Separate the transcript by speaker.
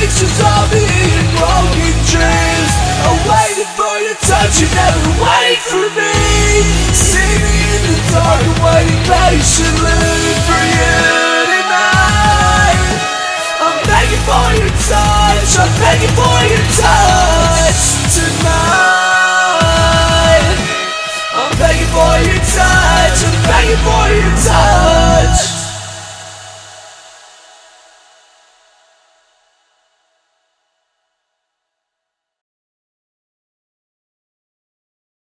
Speaker 1: pictures of me in broken dreams. I'm waiting for your touch, you never wait for me. See me in the dark, I'm waiting patiently for you tonight. I'm begging for your touch, I'm begging for your touch tonight. I'm begging for your touch, I'm begging for your touch.